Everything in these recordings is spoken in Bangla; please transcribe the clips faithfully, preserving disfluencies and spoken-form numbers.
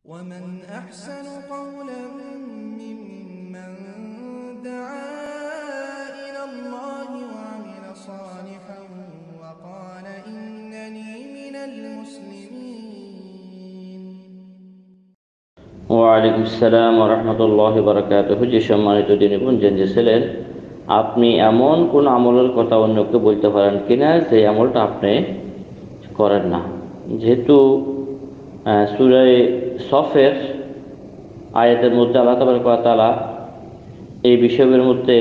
ومن أحسن قولا ممن دعا إلى الله وعمل صالحا وقال إنني من المسلمين ওয়ালাইকুম আসসালাম ওয়া রাহমাতুল্লাহি ওয়া বারাকাতুহু। যে সম্মানিত দিনী বোন জেনেছিলেন, আপনি এমন কোন আমলের কথা অন্যকে বলতে পারেন কিনা যে আমলটা আপনি করেন না। যেহেতু সূরা সফের আয়াতের মধ্যে আল্লাহ তাবারক ওয়া তাআলা এই বিষয়ের মধ্যে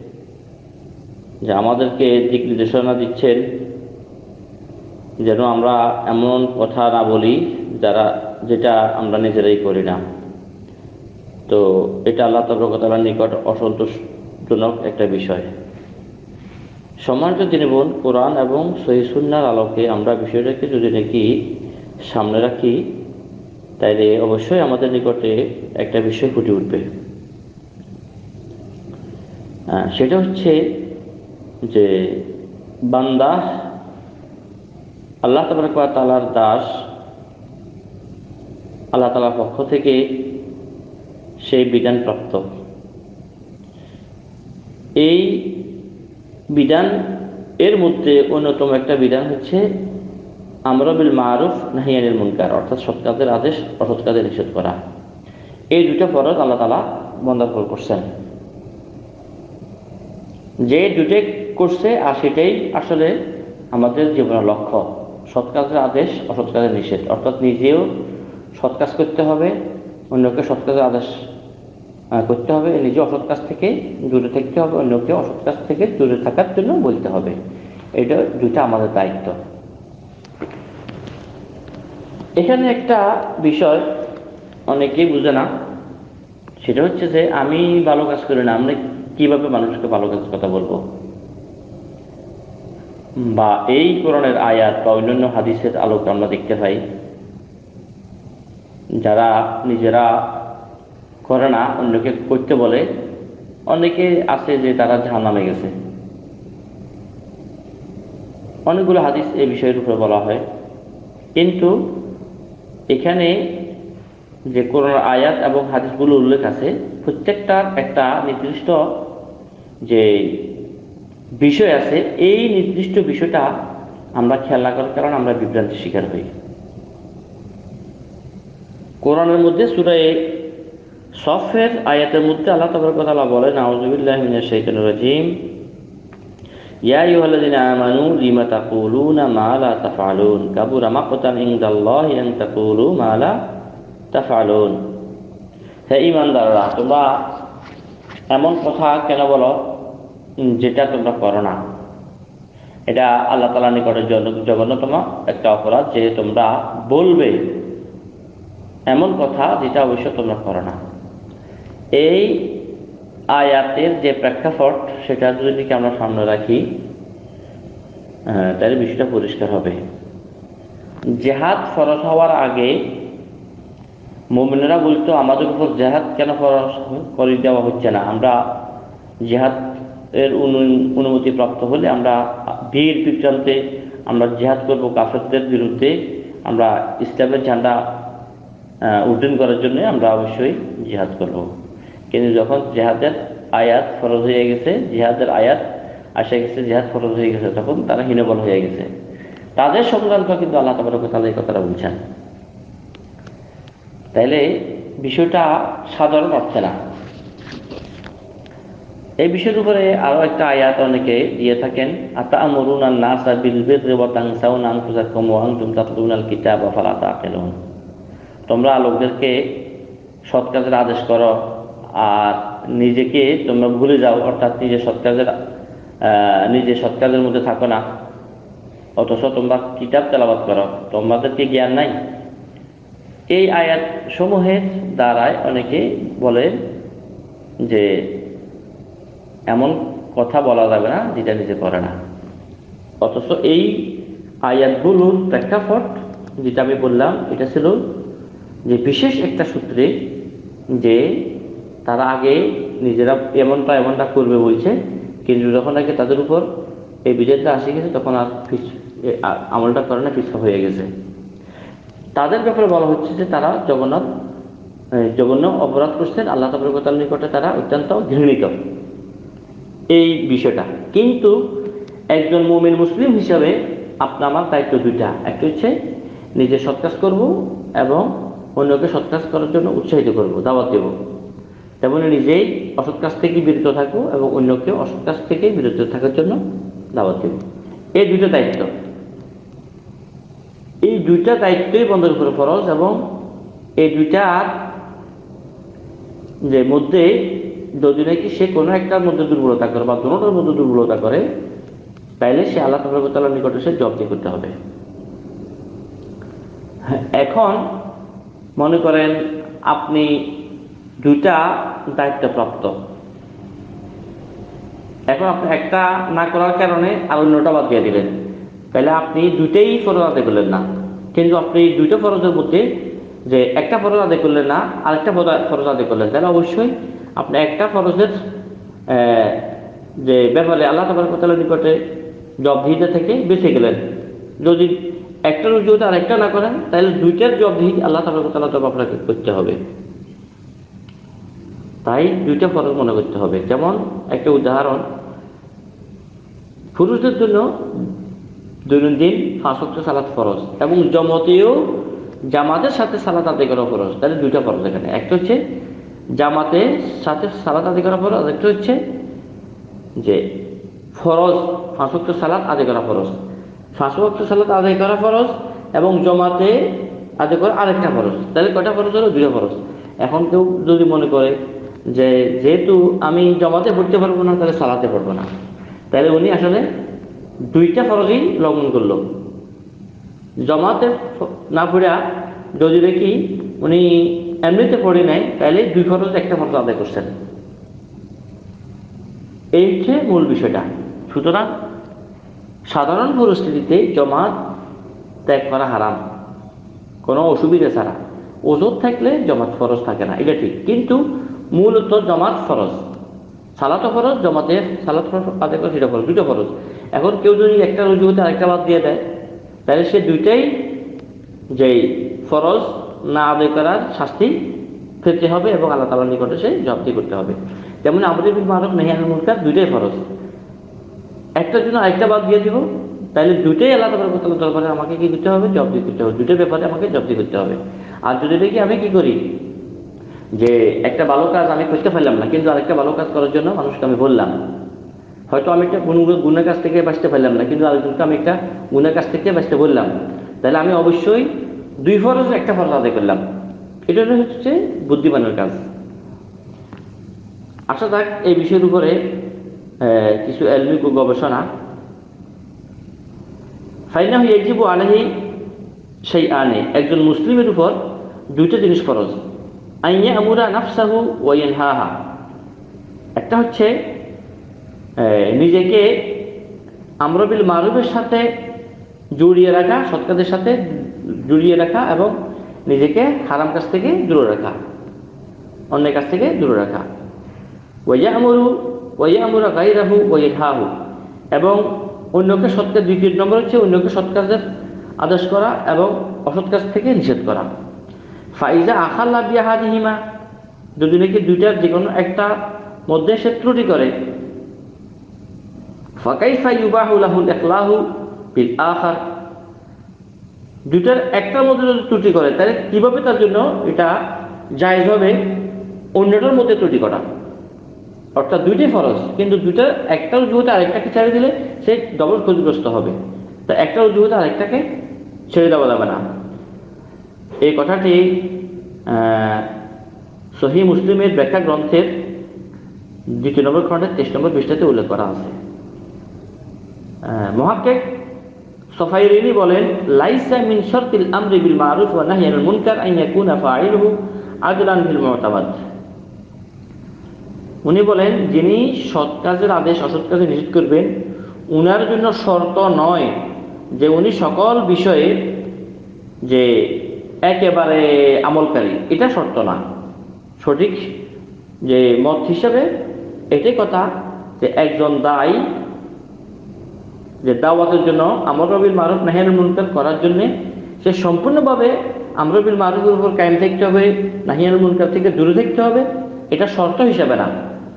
যে আমাদেরকে দিক নির্দেশনা দিচ্ছেন যেন আমরা এমন কথা না বলি যারা যেটা আমরা নিজেরাই করি না। তো এটা আল্লাহ তাবারক ওয়া তাআলার নিকট অসন্তোষজনক একটা বিষয়। সম্মানিত দিনী বোন, কোরআন এবং সহিহ সুন্নাহর আলোকে আমরা বিষয়টাকে যদি নাকি সামনে রাখি, তাইলে অবশ্যই আমাদের নিকটে একটা বিষয় ফুটে উঠবে। সেটা হচ্ছে যে বান্দা আল্লাহ তাবারক ওয়া তাআলার দাস, আল্লাহ তাআলার পক্ষ থেকে সেই বিধান প্রাপ্ত। এই বিধান এর মধ্যে অন্যতম একটা বিধান হচ্ছে আমর বিল মারুফ নাহি আনিল মুনকার, অর্থাৎ সৎ কাজের আদেশ অসৎ কাজের নিষেধ করা। এই দুটো ফরজ আল্লাহ তাআলা বান্দার উপর করছেন। যে দুটো করছে আর সেটাই আসলে আমাদের জীবনের লক্ষ্য। সৎ কাজের আদেশ অসৎ কাজের নিষেধ, অর্থাৎ নিজেও সৎ কাজ করতে হবে, অন্যকে সৎ কাজের আদেশ করতে হবে, নিজে অসৎ কাজ থেকে দূরে থাকতে হবে, অন্যকে অসৎ কাজ থেকে দূরে থাকার জন্য বলতে হবে। এটা দুইটা আমাদের দায়িত্ব। এখানে একটা বিষয় অনেকেই বুঝে না, সেটা হচ্ছে যে আমি ভালো কাজ করি না, আমরা কিভাবে মানুষকে ভালো কাজের কথা বলবো? বা এই কোরআনের আয়াত বা অন্যান্য হাদিসের আলোকে আমরা দেখতে পাই যারা নিজেরা করে না অন্যকে করতে বলে, অনেকে আছে যে তারা জাহান্নামে গেছে। অনেকগুলো হাদিস এই বিষয়ের উপরে বলা হয়, কিন্তু এখানে যে কোরআনের আয়াত এবং হাদিসগুলো উল্লেখ আছে, প্রত্যেকটার একটা নির্দিষ্ট যে বিষয় আছে, এই নির্দিষ্ট বিষয়টা আমরা খেয়াল না করার কারণে আমরা বিভ্রান্তির শিকার হই। কোরআনের মধ্যে সূরা সফের আয়াতের মধ্যে আল্লাহ তাবারক ওয়া তাআলা বলেন, আউযু বিল্লাহি মিনাশ শাইতানির রাজীম, ইয়া আইয়ুহাল্লাযীনা আমানু লিমা তাকুলুনা মা লা তাফআলুন কাবুরা মাকতান ইনদাল্লাহি আন তাকুলু মা লা তাফআলুন। হে ঈমানদাররা, তোমরা এমন কথা কেন বলো যেটা তোমরা করো না? এটা আল্লাহ তাআলার নিকটে জঘন্যতম একটা অপরাধ যে তোমরা বলবে এমন কথা যেটা অবশ্য তোমরা করো না। এই আয়াতের যে প্রেক্ষাপট সেটা যদি আমরা সামনে রাখি, তাহলে বিষয়টা পরিষ্কার হবে। জিহাদ ফরজ হওয়ার আগে মুমিনেরা বলতো আমাদের উপর জিহাদ কেন ফরজ করে দেওয়া হচ্ছে না? আমরা জিহাদ এর অনুমতি প্রাপ্ত হলে আমরা বীর বিক্রান্তে আমরা জিহাদ করব, কাফেরদের বিরুদ্ধে আমরা ইসলামের ঝান্ডা উড্ডীন করার জন্য আমরা অবশ্যই জিহাদ করব। কিন্তু যখন জিহাদের আয়াত ফরজ হয়ে গেছে, জিহাদের আয়াত আসে গেছে, জিহাদ ফরজ হয়ে গেছে, তখন তারা হীনবল হয়ে গেছে। তাদের সংক্রান্ত কিন্তু আল্লাহ তাবারক ওয়া তাআলা এই কথাটা বলছেন। তাইলে বিষয়টা সাধারণ অর্থে না। এই বিষয়ের উপরে আরো একটা আয়াত অনেকে দিয়ে থাকেন, আতা'মুরুনান নাসা বিল বিররি ওয়া তানসাউনা আনফুসাকুম ওয়া আনতুম তাতলুনাল কিতাবা আফালা তা'কিলুন। তোমরা লোকদেরকে সৎ কাজের আদেশ করো আর নিজেকে তোমরা ভুলে যাও, অর্থাৎ নিজে সৎ কাজের নিজে সৎ কাজের মধ্যে থাকো না, অথচ তোমরা কিতাব তেলাওয়াত করো, তোমাদেরকে জ্ঞান নাই। এই আয়াত সমূহের দ্বারায় অনেকে বলেন যে এমন কথা বলা যাবে না যেটা নিজে করে না। অথচ এই আয়াতগুলোর প্রেক্ষাপট যেটা আমি বললাম, এটা ছিল যে বিশেষ একটা সূত্রে যে তারা আগে নিজেরা এমনটা এমনটা করবে বলছে, কিন্তু যখন আগে তাদের উপর এই বিধানটা আসে গেছে তখন আর আমলটা করে না, পিছু হয়ে গেছে। তাদের ব্যাপারে বলা হচ্ছে যে তারা জঘন্য জঘন্য অপরাধ করছেন, আল্লাহ তাবারক ওয়া তাআলার নিকটে তারা অত্যন্ত ঘৃণিত এই বিষয়টা। কিন্তু একজন মুমিন মুসলিম হিসাবে আপনার আমার দায়িত্ব দুইটা, একটা হচ্ছে নিজে সৎ কাজ করব এবং অন্যকে সৎ কাজ করার জন্য উৎসাহিত করব, দাওয়াত দেব। তেমনি নিজেই অসৎ কাজ থেকে বিরত থাকবো এবং অন্যকে অসৎ কাজ থেকে বিরত থাকার জন্য দাওয়াত দেব। এই দুইটা দায়িত্ব, এই দুইটা দায়িত্বই বন্ধের উপরে ফরজ। এবং এই দুইটার যে মধ্যে যদি নাকি সে কোনো একটার মধ্যে দুর্বলতা করে বা দুটোটার মধ্যে দুর্বলতা করে, তাইলে সে আল্লাহ তাবারক ওয়া তাআলার নিকটে সে জবাবদি করতে হবে। এখন মনে করেন আপনি দুইটা দায়িত্বপ্রাপ্ত, এখন আপনি একটা না করার কারণে আর অন্যটা বাদ দিয়ে দিলেন, তাহলে আপনি দুইটাই ফরজ আদায় করলেন না। কিন্তু আপনি দুইটা ফরজের মধ্যে যে একটা ফরজ আদায় করলেন না, আরেকটা ফরজ আদায় করলেন, তাহলে অবশ্যই আপনি একটা ফরজের যে ব্যাপারে আল্লাহ তাবারক ওয়া তাআলার নিকটে জবাবদিহিতা থেকে বেঁচে গেলেন। যদি একটার উজুতে আরেকটা না করেন, তাহলে দুইটার জবাবদিহি আল্লাহ তাবারক ওয়া তাআলার তরফে আপনাকে করতে হবে। তাই দুইটা ফরজ মনে করতে হবে। যেমন একটা উদাহরণ, পুরুষদের জন্য দৈনন্দিন পাঁচ ওয়াক্ত সালাত ফরজ এবং জমাতেও জামাতের সাথে সালাত আদায় করা ফরজ। তাহলে দুইটা ফরজ এখানে, একটা হচ্ছে জামাতের সাথে সালাত আদায় করা ফরজ, আর একটা হচ্ছে যে ফরজ পাঁচ ওয়াক্ত সালাত আদায় করা ফরজ। পাঁচ ওয়াক্ত সালাত আদায় করা ফরজ এবং জমাতে আদায় করা আরেকটা ফরজ। তাহলে কয়টা ফরজ হলো? দুইটা ফরজ। এখন কেউ যদি মনে করে যে যেহেতু আমি জমাতে পড়তে পারবো না, তাহলে সালাতে পড়বো না, তাহলে উনি আসলে দুইটা ফরজই লঙ্ঘন করলো। জমাতে না পড়া যদি দেখি উনি এমনিতে পড়ে নেয়, তাহলে দুই ফরজ একটা ফরজ আদায় করছেন। এই হচ্ছে মূল বিষয়টা। সুতরাং সাধারণ পরিস্থিতিতে জমাত ত্যাগ করা হারাম, কোনো অসুবিধা ছাড়া। ওজোর থাকলে জমাত ফরজ থাকে না, এটা ঠিক। কিন্তু মূলত জমাত ফরজ, সালাত ফরজ, জমাতের সালাত আদায় করে সেটা ফরজ, দুটো ফরজ। এখন কেউ যদি একটা রুজুতে আরেকটা বাদ দিয়ে দেয়, তাহলে সে দুইটাই যেই ফরজ না আদায় করার শাস্তি পেতে হবে এবং আল্লাহ তাআলার নিকটে সে জবাবদিহি করতে হবে। যেমন আমর বিল মারুফ নাহি আনিল মুনকার দুইটাই ফরজ, একটার জন্য আরেকটা বাদ দিয়ে দিব, তাহলে দুইটাই আল্লাহ তাবারক ওয়া তাআলার দরবারে আমাকে কি করতে হবে? জবাবদিহি করতে হবে। দুইটার ব্যাপারে আমাকে জবাবদিহি করতে হবে। আর যদি দেখি আমি কি করি যে একটা ভালো কাজ আমি করতে পারলাম না, কিন্তু আরেকটা ভালো কাজ করার জন্য মানুষকে আমি বললাম, হয়তো আমি একটা গুণের কাছ থেকে বাঁচতে পারলাম না, কিন্তু আরেকজনকে আমি একটা গুণের কাছ থেকে বাঁচতে বললাম, তাহলে আমি অবশ্যই দুই ফরজ একটা ফরজ আদায় করলাম। এটা হচ্ছে বুদ্ধিমানের কাজ। আসা যাক এই বিষয়ের উপরে কিছু ইলমি গবেষণা। ফাইনাহু ইয়াজিবু আলাইহি শাইআনে, একজন মুসলিমের উপর দুইটা জিনিস ফরজ। আইয়া আমুরা নাফসাহু ওয়া ইয়ানহাহা, একটা হচ্ছে নিজেকে আমর বিল মারুফের সাথে জড়িয়ে রাখা, সৎ কাজের সাথে জড়িয়ে রাখা এবং নিজেকে হারাম কাজ থেকে দূরে রাখা, অন্যের কাছ থেকে দূরে রাখা। ওয়া আমরু ওয়া আমুরা গায়রাহু ওয়া ইয়ানহাহু, এবং অন্যকে সৎ কাজ, দ্বিতীয় নম্বর হচ্ছে অন্যকে সৎ কাজের আদেশ করা এবং অসৎ কাজ থেকে নিষেধ করা। ফাইজা আখাল্লা বিহাদিহিমা, যদি নাকি দুইটার যে কোনো একটা মধ্যে সে ত্রুটি করে, ফাকাইফা ইউবাহু লাহুল ইখলাহু বিল আখার, দুইটার একটার মধ্যে যদি ত্রুটি করে, তাহলে কিভাবে তার জন্য এটা জায়েজ হবে অন্যটার মধ্যে ত্রুটি করা? অর্থাৎ দুইটাই ফরজ, কিন্তু দুইটার একটার উজুতে আরেকটাকে ছেড়ে দিলে সে ডবল ক্ষতিগ্রস্ত হবে। তা একটার উজুতে আরেকটাকে ছেড়ে দেওয়া যাবে না। এই কথাটি সহিহ মুসলিমের ব্যাখ্যা গ্রন্থের দ্বিতীয় নম্বর খণ্ডের তেইশ নম্বর পৃষ্ঠাতে উল্লেখ করা আছে। মুহাক্কিক সফাইরিনি বলেন, লাইসা মিন শারতিল আমরি বিল মারুফ ওয়া নাহyi আনিল মুনকার আন ইয়াকুনা ফাইলুহু আদলান বিল মুতাবাদ। উনি বলেন, যিনি সৎ কাজের আদেশ অসৎ কাজে নিষেধ করবেন, উনার জন্য শর্ত নয় যে উনি সকল বিষয়ে যে একেবারে আমলকারী, এটা শর্ত না। সঠিক যে মত হিসাবে এটাই কথা যে একজন দায়ী যে দাওয়াতের জন্য আমর বিল মারুফ নাহyi আনিল মুনকার করার জন্য সে সম্পূর্ণভাবে আমর বিল মারুফের উপর কায়েম থাকতে হবে, নাহি আনিল মুনকার থেকে দূরে থাকতে হবে, এটা শর্ত হিসাবে না।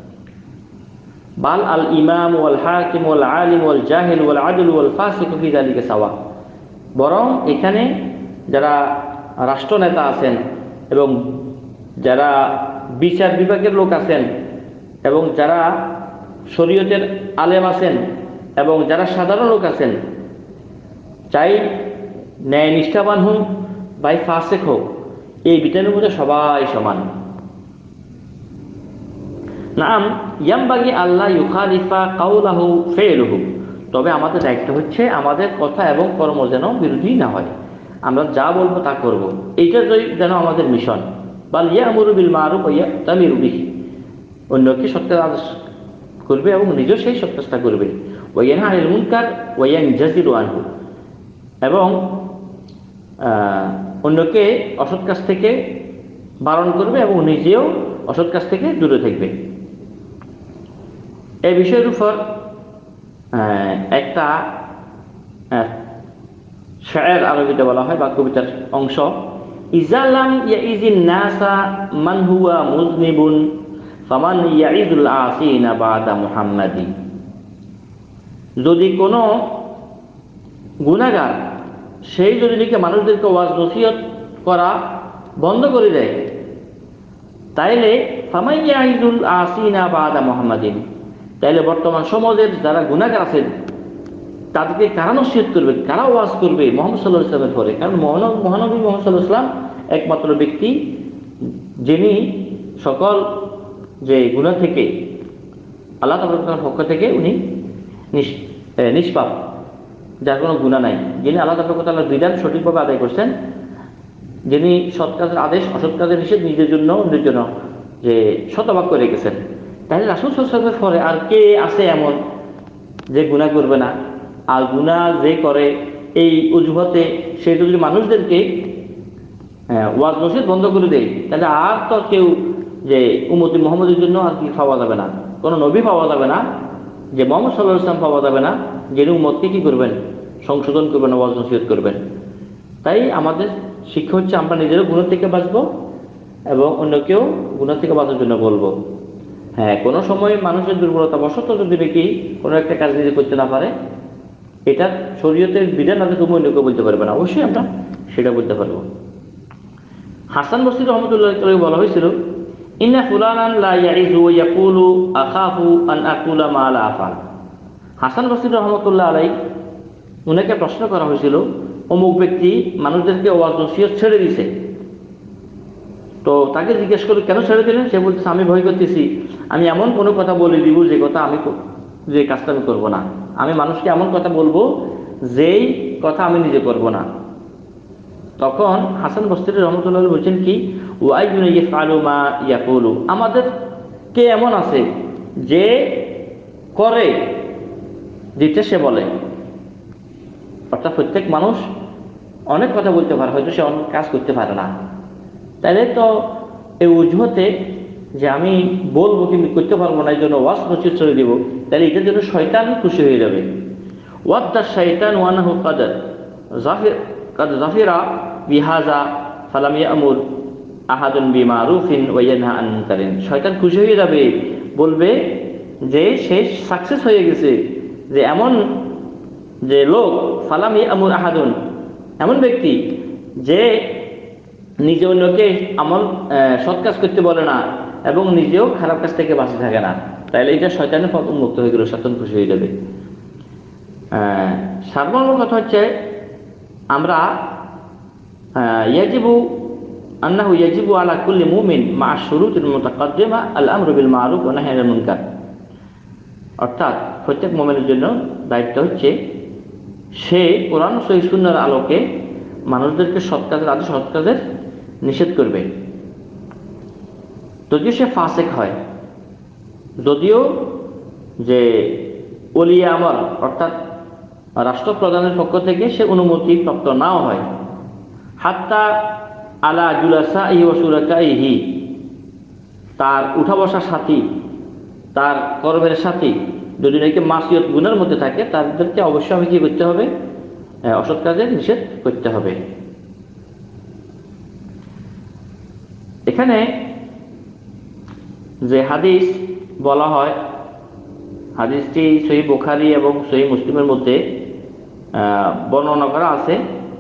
বাল আল ইমাম ওয়াল হাকিম ওয়াল আলিম ওয়াল জাহিল ওয়াল আদল ওয়াল ফাসিক ফি যালিকা সাওয়া, বরং এখানে যারা রাষ্ট্রনেতা আছেন এবং যারা বিচার বিভাগের লোক আছেন এবং যারা শরীয়তের আলেম আছেন এবং যারা সাধারণ লোক আছেন, চাই ন্যায় নিষ্ঠাবান হোক বা ফাসিক হোক, এই বিধানের মধ্যে সবাই সমান। নাম ইয়ামবাগি আল্লাহ ইউখালিফা কাউলাহু ফি'লুহু, তবে আমাদের দায়িত্ব হচ্ছে আমাদের কথা এবং কর্ম যেন বিরোধী না হয়, আমরা যা বলবো তা করব, এইটা যেন আমাদের মিশন। বাল ইয়ামুরু বিল মারুফ ওয়া ইয়াতামিরু বিহি, অন্যকে সত্যের আদেশ করবে এবং নিজেও সেই সৎ কাজটা করবে। ওয়া ইয়ানহা আনিল মুনকার ওয়া ইয়ানজাজিরু আনহু, এবং অন্যকে অসৎ কাজ থেকে বারণ করবে এবং নিজেও অসৎ কাজ থেকে দূরে থাকবে। এই বিষয়ের উপর একটা শায়ের আরবিতে বলা হয় বা কবিতার অংশ, ইজালাম ইয়াইজিন নাসা মান হুয়া মুজনিবুন ফামান ইয়াইজুল আসিনা বাদা মুহাম্মাদি, যদি কোনো গুনাহগার সেই যদি নাকি মানুষদেরকে ওয়াজ নসিহত করা বন্ধ করে দেয়, তাইলে ফামান ইয়াইজুল আসিনা বাদা মুহাম্মাদিন, তাইলে বর্তমান সমাজের যারা গুনাহগার আছেন তাদেরকে কারা নসিহত করবে, কারা ওয়াজ করবে মুহাম্মদ সাল্লাল্লাহু আলাইহি ওয়াসাল্লামের পরে? কারণ মহানবী মুহাম্মদ সাল্লাল্লাহু আলাইহি ওয়াসাল্লাম একমাত্র ব্যক্তি যিনি সকল যে গুনাহ থেকে আল্লাহ তাআলার পক্ষ থেকে উনি নিষ্পাপ, যার কোনো গুনাহ নাই, যিনি আল্লাহ তাআলার বিধান সঠিকভাবে আদায় করছেন, যিনি সৎ কাজের আদেশ অসৎ কাজের নিষেধ নিজের জন্য অন্যের জন্য যে শতভাগ করে গেছেন। তাহলে রাসূল সাল্লাল্লাহু আলাইহি ওয়াসাল্লামের পরে আর কে আছে এমন যে গুনাহ করবে না? আর গুনাহ যে করে এই অজুহাতে সে যদি মানুষদেরকে ওয়াজ নসিহত বন্ধ করে দেয়, তাহলে আর তো কেউ যে উম্মতি মুহাম্মদের জন্য আর কি পাওয়া যাবে না, কোনো নবী পাওয়া যাবে না, যে মুহাম্মদ সাল্লাল্লাহু আলাইহি ওয়াসাল্লাম পাওয়া যাবে না, যিনি উম্মতকে কি করবেন, সংশোধন করবেন, ওয়াজ নসিহত করবেন। তাই আমাদের শিক্ষা হচ্ছে আমরা নিজেরও গুনাহ থেকে বাঁচবো এবং অন্যকেও গুনাহ থেকে বাঁচার জন্য বলবো। হ্যাঁ, কোনো সময় মানুষের দুর্বলতা বশত যদি নাকি কোনো একটা কাজ নিজে করতে না পারে, এটা শরীয়তের বিধান না তুমি অন্যকে বলতে পারবে না, অবশ্যই আমরা সেটা বলতে পারবো। হাসান বসরি রহমতুল্লাহ আলাইহি বলা হয়েছিল, ইন্না ফুলানান লা ইয়াইজু ওয়া ইয়াকুলু আখাফু আন আকুলা মা লা আফাল। হাসান বসরি রহমতুল্লাহ আলাইহি উনাকে প্রশ্ন করা হয়েছিল, অমুক ব্যক্তি মানুষদেরকে ওয়াজ নসিহত ছেড়ে দিয়েছে, তো তাকে জিজ্ঞেস করে কেন ছেড়ে দিলেন? সে বলতেছে, আমি ভয় করতেছি আমি এমন কোনো কথা বলে দিব যে কথা আমি যে কাজটা আমি করবো না, আমি মানুষকে এমন কথা বলবো যেই কথা আমি নিজে করব না। তখন হাসান বসরি রহমতুল্লাহ বলছেন কি, ওয়াইজুন ইয়াফআলু মা ইয়াকুলু, আমাদের কে এমন আছে যে করে যেটা সে বলে। অর্থাৎ প্রত্যেক মানুষ অনেক কথা বলতে পারে, হয়তো সে অনেক কাজ করতে পারে না। তাইলে তো এই অজুহাতে যে আমি বলবো কিন্তু করতে পারবো না, এই জন্য ওয়াজ নসিহত ছেড়ে দিব, তাহলে এটার জন্য শয়তান খুশি হয়ে যাবে। ওয়াদ্দা শাইতান ওয়ানাহু কাদ জাফির কাদ জাফিরা বিহাজা ফালাম ইয়ামুর আহাদুন বিমারুফিন ওয়া ইয়ানহা আন মুনকারিন, শয়তান খুশি হয়ে যাবে, বলবে যে সে সাকসেস হয়ে গেছে, যে এমন যে লোক ফালাম ইয়ামুর আহাদুন, এমন ব্যক্তি যে নিজে অন্যকে আমল সৎ কাজ করতে বলে না এবং নিজেও খারাপ কাজ থেকে বাঁচে থাকে না, তাইলে এটা শয়তানের পথ উন্মুক্ত হয়ে গেল, শয়তান খুশি হয়ে যাবে। সার্বমূল কথা হচ্ছে আমরা ইয়াজিবু আন্নাহু ইয়াজিবু আলা কুল্লি মুমিন মা শুরুতিল মুতাকাদ্দিমা আল আমরু বিল মারুফ ওয়া নাহয়ি আনিল মুনকার, অর্থাৎ প্রত্যেক মুমিনের জন্য দায়িত্ব হচ্ছে সে কোরআন ও সহিহ সুন্নাহর আলোকে মানুষদেরকে সৎ কাজের আদেশ সৎ কাজের নিষেধ করবে। যদিও সে ফাসিক হয়, যদিও যে ওলিয়া আমর অর্থাৎ রাষ্ট্রপ্রধানের পক্ষ থেকে সে অনুমতি প্রাপ্ত নাও হয়, হাত্তা আলা জুলাসাইহি ওয়া শুরাকাইহি, তার উঠা বসার সাথী, তার কর্মের সাথী যদি নাকি মাসিয়ত গুনার মধ্যে থাকে, তাদেরকে অবশ্যই আমি কি করতে হবে, অসৎ কাজে নিষেধ করতে হবে। এখানে যে হাদিস বলা হয়, হাদিসটি সহিহ বুখারী এবং সহিহ মুসলিমের মধ্যে বর্ণনা করা আছে।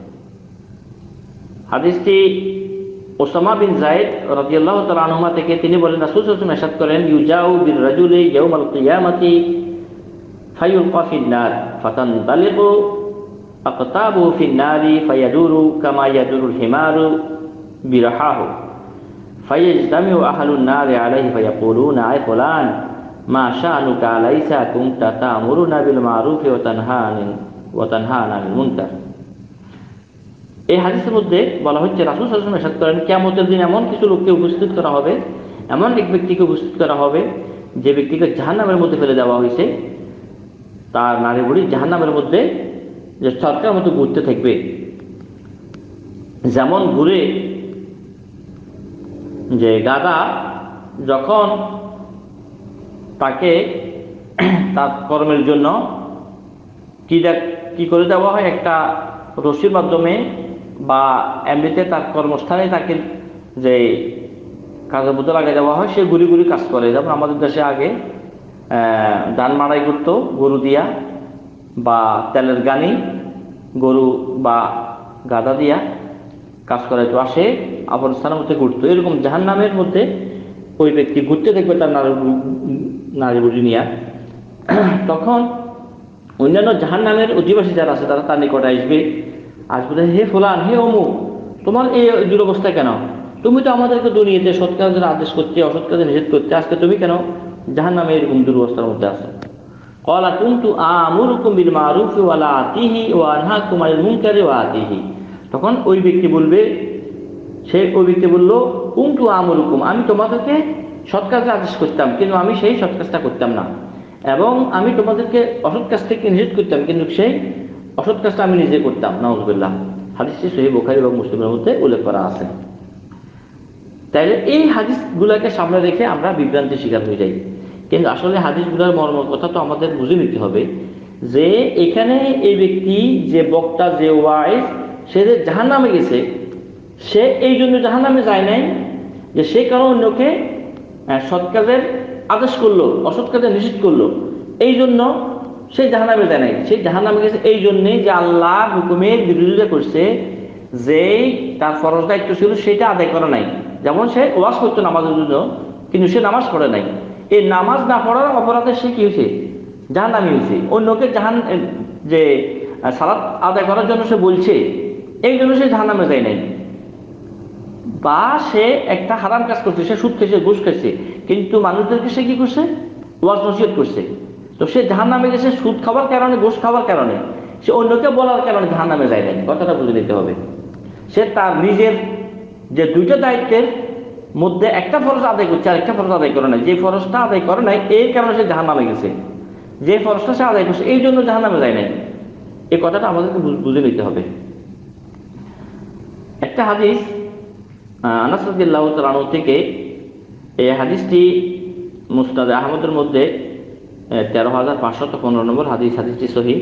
হাদিসটি ওসামা বিন যায়েদ রাদিয়াল্লাহু তাআলা আনহুমা থেকে, তিনি বলেন রাসূল সাল্লাল্লাহু আলাইহি ওয়াসাল্লাম ইরশাদ করেন, ইউজাউ বির রাজুলি ইয়াউমাল কিয়ামাতি ফায়ুলকা ফিন নার ফাতানতালিকু আকতাবু ফিন নারি ফায়াদুরু কামা ইয়াদুরুল হিমারু বিরাহাহু ফায়াজতামিউ আহলুন নারি আলাইহি ফায়াকুলুনা আয় ফুলান মা শানুকা আলাইসা কুনতা তা'মুরুনা বিল মারুফি ওয়া তানহানা ওয়া তানহানা আনিল মুনকার। এই হাদিসের মধ্যে বলা হচ্ছে রাসূল সাল্লাল্লাহু আলাইহি ওয়াসাল্লাম ইরশাদ করেন, কিয়ামতের দিন এমন কিছু লোককে উপস্থিত করা হবে, এমন এক ব্যক্তিকে উপস্থিত করা হবে যে ব্যক্তিকে জাহান্নামের মধ্যে ফেলে দেওয়া হয়েছে, তার নারী বুড়ি জাহান্নামের মধ্যে যে সরকার মতো ঘুরতে থাকবে, যেমন ঘুরে যে গাধা যখন তাকে তার কর্মের জন্য কি কি করে দেওয়া হয়, একটা রশির মাধ্যমে বা এমনিতে তার কর্মস্থানে তাকে যে কাজের মধ্যে লাগিয়ে দেওয়া হয়, সে ঘুরি ঘুরি কাজ করে। যেমন আমাদের দেশে আগে ধান মাড়াই করতো গরু দিয়া, বা তেলের গানি গরু বা গাদা দিয়া কাজ করাইতো, আসে আবার স্থানের মধ্যে ঘুরতো। এরকম জাহান্নামের মধ্যে ওই ব্যক্তি ঘুরতে দেখবে তার নারী নারী বুড়ি নিয়ে। তখন অন্যান্য জাহান্নামের অধিবাসী যারা আছে তারা তার নিকটে আসবে, আসবে হে ফুলান, হে অমুক, তোমার এই দুরবস্থা কেন? তুমি তো আমাদেরকে দুনিয়াতে সৎ কাজের আদেশ করতে, অসৎ কাজে নিষেধ করতে, আজকে তুমি কেন জাহান্নামে এরকম দুরবস্থার মধ্যে আছো? ক্বালা কুনতু আমুরুকুম বিল মারুফি ওয়া লা আতিহি ওয়া আনহাকুম আনিল মুনকারি ওয়া আতিহি। তখন ওই ব্যক্তি বলবে, সে ওই ব্যক্তি বলল, কুনতু আমুরুকুম, আমি তোমাদেরকে সৎ কাজে আদেশ করতাম, কিন্তু আমি সেই সৎ কাজটা করতাম না, এবং আমি তোমাদেরকে অসৎ কাজ থেকে নিষেধ করতাম, কিন্তু সেই অসৎ কাজটা আমি নিজে করতাম। নাউযুবিল্লাহ। হাদিসটি সহিহ বুখারী এবং মুসলিমের মধ্যে উল্লেখ করা আছে। তাইলে এই হাদিসগুলোকে সামনে রেখে আমরা বিভ্রান্তির শিকার হয়ে যাই, কিন্তু আসলে হাদিসগুলোর মর্ম কথা তো আমাদের বুঝে নিতে হবে যে এখানে এই ব্যক্তি যে বক্তা, যে ওয়াইজ, সে যে জাহান্নামে গেছে, সে এই জন্য জাহান্নামে যায় নাই যে সে কারো অন্যকে সৎ কাজের আদেশ করলো, অসৎ কাজের নিষেধ করলো, এই জন্য সে জাহান্নামে যায় নাই। সে জাহান্নামে গেছে এই জন্যে যে আল্লাহর হুকুমের বিরোধিতা করছে, যে তার ফরজ দায়িত্ব ছিল সেটা আদায় করা নাই। যেমন সে ওয়াজ করতো নামাজের জন্য, কিন্তু সে নামাজ পড়ে নাই। এই নামাজ না পড়ার অপরাধে সে কি হয়েছে? জাহান্নামী হয়েছে। অন্যকে জাহান যে সালাত আদায় করার জন্য সে বলছে, এই জন্য সে জাহান্নামে যায় নাই। বা সে একটা হারাম কাজ করছে, সে সুদ খেয়েছে, ঘুষ খেয়েছে, কিন্তু মানুষদেরকে সে কি করছে? ওয়াজ নসিহত করছে। তো সে জাহান্নামে গেছে সুদ খাওয়ার কারণে, ঘুষ খাওয়ার কারণে, সে অন্যকে বলার কারণে জাহান্নামে যায় নাই। কথাটা বুঝে নিতে হবে। সে তার নিজের যে দুইটা দায়িত্বের মধ্যে একটা ফরজ আদায় করছে আর একটা ফরজ আদায় করে নাই। যে ফরজটা আদায় করে নাই এর কারণে সে জাহান্নামে গেছে, যে ফরজটা সে আদায় করছে এই জন্য জাহান্নামে যায় নাই। এই কথাটা আমাদেরকে বুঝে নিতে হবে। একটা হাদিস আনাস রাদিয়াল্লাহু তাআলা আনহু থেকে, এই হাদিসটি মুসনাদ আহমদের মধ্যে তেরো হাজার পাঁচশত পনেরো নম্বর হাদিস। হাদিসটি সহিহ।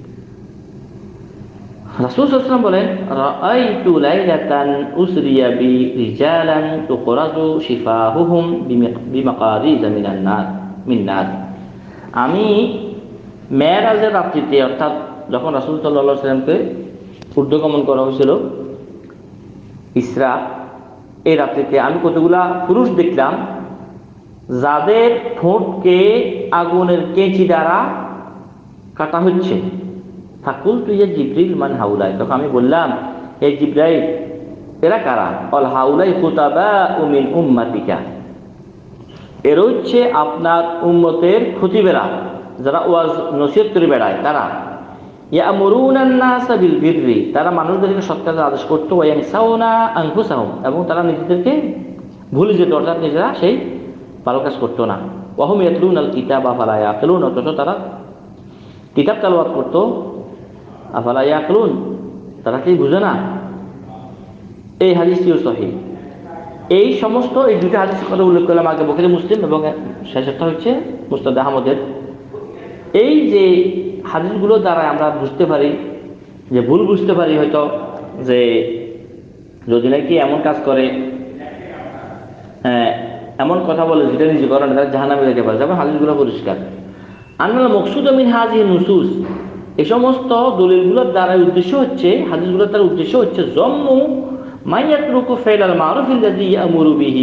রাসূল সাল্লাল্লাহু আলাইহি ওয়াসাল্লাম বলেন, রাআইতু লাইলাতান উসরিয়া বি রিজালান তুকরাজু শিফাহুহুম বিমাকারিজ মিনান নার মিন নার। আমি মেরাজের রাত্রিতে, অর্থাৎ যখন রাসূল সাল্লাল্লাহু আলাইহি ওয়াসাল্লামকে ঊর্ধ্বগমন করা হয়েছিল ইসরা, এই রাত্রিতে আমি কতগুলা পুরুষ দেখলাম যাদের ঠোঁটকে আগুনের কেঁচি দ্বারা কাটা হচ্ছে। ফাকুলতু ইয়া জিবরিল মান হাউলাই। তখন আমি বললাম, হে জিবরাইল, এরা কারা? অল হাউলাই খুতাবাউ মিন উম্মাতিকা, এর হচ্ছে আপনার উম্মতের খতিবেরা, যারা ওয়াজ নসিহত করে বেড়ায় তারা। ইয়ামুরুনান নাসা বিল বিররি, তারা মানুষদেরকে সৎ কাজের আদেশ করতো। ওয়া ইয়ানসাউনা আনফুসাহুম, এবং তারা নিজেদেরকে ভুলে যেত, অর্থাৎ নিজেরা সেই ভালো কাজ করতো না। ওয়া হুম ইয়াতলুনাল কিতাবা ফালা ইয়াকিলুন, অথচ তারা কিতাব তেলাওয়াত করতো, আফালা ইয়াকিলুন, তারা কি বুঝে না? এই হাদিসটিও সহিহ। এই সমস্ত এই দুটো হাদিসের কথা উল্লেখ করলাম আগে, বুখারী মুসলিম, এবং শেষেরটা হচ্ছে মুসনাদ আহমদের। এই যে হাদিসগুলো দ্বারা আমরা বুঝতে পারি, যে ভুল বুঝতে পারি হয়তো, যে যদি নাকি এমন কাজ করে এমন কথা বলে যেটা নিজে করেন তারা জাহান্নামে যেতে পারে, যেমন হাদিসগুলো পরিষ্কার। আন্নাল মাকসুদ মিন হাযিহি নুসুস, এই সমস্ত দলিলগুলোর দ্বারা উদ্দেশ্য হচ্ছে, হাদিসগুলোর দ্বারা উদ্দেশ্য হচ্ছে যম্মু মান ইয়াতরুকু ফাইলাল মারুফ আল্লাযী ইয়া'মুরু বিহি,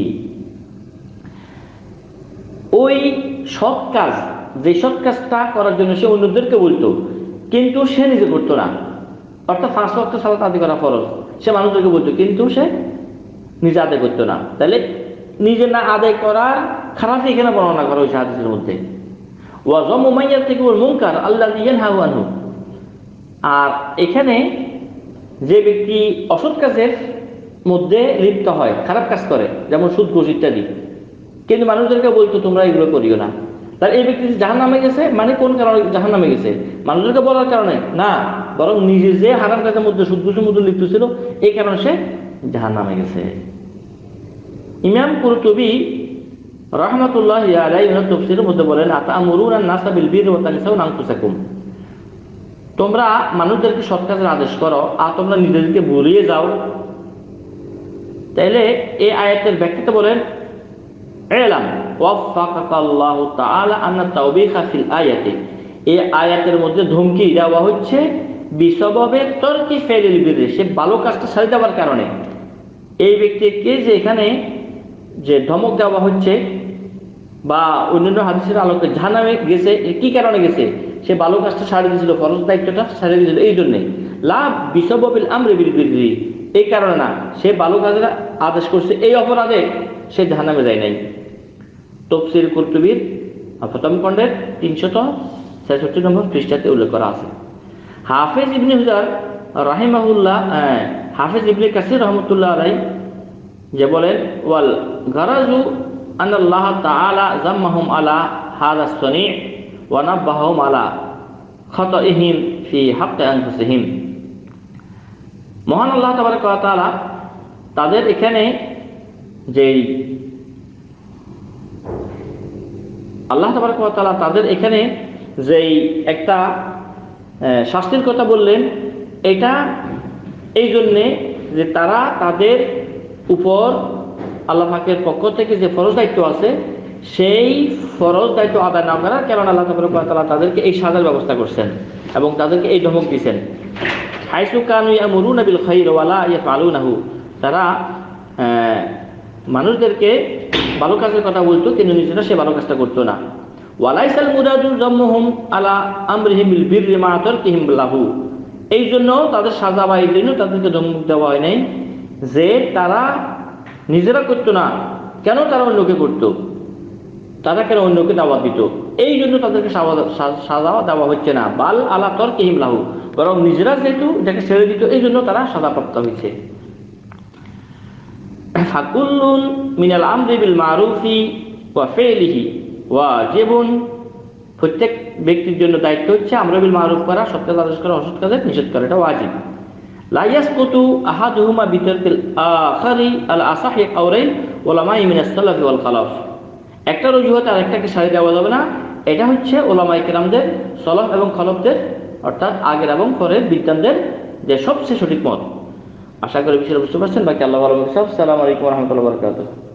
ওই সৎ কাজ, যে সৎ কাজটা করার জন্য সে অন্যদেরকে বলতো কিন্তু সে নিজে করতো না, অর্থাৎ পাঁচ ওয়াক্ত সালাত আদায় করা ফরজ, সে মানুষদেরকে বলতো কিন্তু সে নিজে আদায় করতো না। তাহলে নিজে না আদায় করার খারাপ এখানে বর্ণনা করা হয়েছে হাদিসের মধ্যে। ওয়া যামু মান ইয়ারতাকিবুল মুনকার আল্লাযী ইয়ানহা আনহু, আর এখানে যে ব্যক্তি অসৎ কাজের মধ্যে লিপ্ত হয়, খারাপ কাজ করে, যেমন সুদ ঘুষ ইত্যাদি, কিন্তু মানুষদেরকে বলতো তোমরা এগুলো করিও না, তাহলে এই ব্যক্তি জাহান্নামে গেছে। মানে কোন কারণে জাহান্নামে গেছে? মানুষদেরকে বলার কারণে না, বরং নিজে যে হারাম কাজের মধ্যে সুদ ঘুষের মধ্যে লিপ্ত ছিল এই কারণে সে জাহান্নামে গেছে। ইমাম কুরতুবী রাহমাতুল্লাহি আলাইহি তাফসীরের মধ্যে বলেন, আতা'মুরুনা আন-নাসা বিল বিররি ওয়া তানসাউনা আনফুসাকুম, তোমরা মানুষদেরকে সৎ কাজের আদেশ করো আর তোমরা নিজেদেরকে ভুলিয়ে যাও। তাইলে এই আয়াতের ব্যাখ্যাতে বলেন, ইলাম ওয়াফাকাকাল্লাহু তাআলা আন্না তাওবীখা ফিল আয়াতি, এই আয়াতের মধ্যে ধমকি দেওয়া হচ্ছে বিসবাবে তরকি ফাইলিল বিররি, সে ভালো কাজটা ছেড়ে দেওয়ার কারণে। এই ব্যক্তিকে যে এখানে যে ধমক দেওয়া হচ্ছে বা অন্যান্য হাদিসের আলোকে জাহান্নামে গেছে, কি কারণে গেছে? সে ভালো কাজটা ছাড়ে দিয়েছিল, ফরজ দায়িত্বটা ছাড়ে দিয়েছিল, এই জন্যে। লা বিসবাবিল আমরি বিল বিররি, এই কারণে না, সে ভালো কাজের আদেশ করছে এই অপরাধে সে জাহান্নামে যায় নাই। তাফসীর কুরতুবীর প্রথম খণ্ডের তিনশত ছেষট্টি নম্বর পৃষ্ঠাতে উল্লেখ করা আছে। হাফেজ ইবনে হুজার রাহিমাহুল্লাহ, হাফেজ ইবনে কাসির রহমতুল্লাহ আলাইহি যে বলেন, ওয়াল গারাজু আনাল্লাহ তাআলা যাম্মাহুম আলা হাযা সনি' ওয়া নাব্বাহাহুম আলা খাতাইহিম ফি হাক্কি আনফুসিহিম, মহান আল্লাহ তাবারক ওয়া তাআলা তাদের এখানে যেই আল্লাহ তাবারক ওয়া তাআলা তাদের এখানে যেই একটা শাস্তির কথা বললেন, এটা এই জন্যে যে তারা তাদের উপর আল্লাহ পাকের পক্ষ থেকে যে ফরজ দায়িত্ব আছে সেই ফরজ দায়িত্ব আদায় না করার কারণে আল্লাহ তাবারক ওয়া তাআলা তাদেরকে এই সাজার ব্যবস্থা করছেন এবং তাদেরকে এই ধমক দিয়েছেন। হাইসু কানু ইয়ামুরুনা বিল খাইর ওয়া লা ইয়াফআলুনাহু, তারা মানুষদেরকে ভালো কাজের কথা বলতো কিন্তু নিজেরা সে ভালো কাজটা করতো না। ওয়ালাইসাল মুরাদু যাম্মুহুম আলা আমরিহিম বিল বিররি মা তারকিহিম লাহু, এই জন্য তাদের সাজা বা এই জন্য তাদেরকে ধমক দেওয়া হয় নাই যে তারা নিজেরা করতো না, কেন তারা অন্যকে করতো, তারা কেন অন্যকে দাওয়াত দিত, এই জন্য তাদেরকে সাজা দেওয়া হচ্ছে না। বাল আলা তারকিহিম লাহু, বরং নিজেরা যেহেতু এটাকে ছেড়ে দিত এই জন্য তারা সাজাপ্রাপ্ত হয়েছে। ফাকুল্লুন মিনাল আমরি বিল মারুফি ওয়া ফাইলিহি ওয়াজিবুন, প্রত্যেক ব্যক্তির জন্য দায়িত্ব হচ্ছে আমর বিল মারুফ করা, সৎ কাজ আদেশ করা, অসৎ কাজের নিষেধ করা, এটা ওয়াজিব। লা ইয়াসকুতু আহাদুহুমা বিতারকিল আখারি আল আসাহি কাওলাইন উলামায়ে মিনাস সালাফ ওয়াল খালাফ, একটা অজুহাত আরেকটাকে সারিয়ে দেওয়া যাবে না, এটা হচ্ছে উলামায়ে কেরামদের, সালাফ এবং খলফদের, অর্থাৎ আগের এবং পরের বিদ্বানদের যে সবচেয়ে সঠিক মত। আশা করি বিষয়টা বুঝতে পারছেন। বাকি আল্লাহ ভালো। আসসালামু আলাইকুম ওয়া রাহমাতুল্লাহি ওয়া বারাকাতুহু।